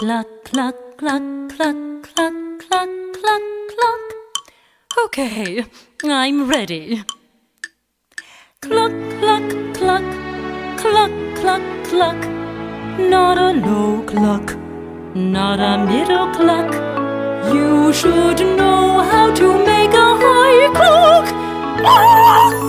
Cluck, cluck, cluck, cluck, cluck, cluck, cluck, cluck. Okay, I'm ready. Cluck, cluck, cluck, cluck, cluck, cluck. Not a low cluck, not a middle cluck. You should know how to make a high cluck.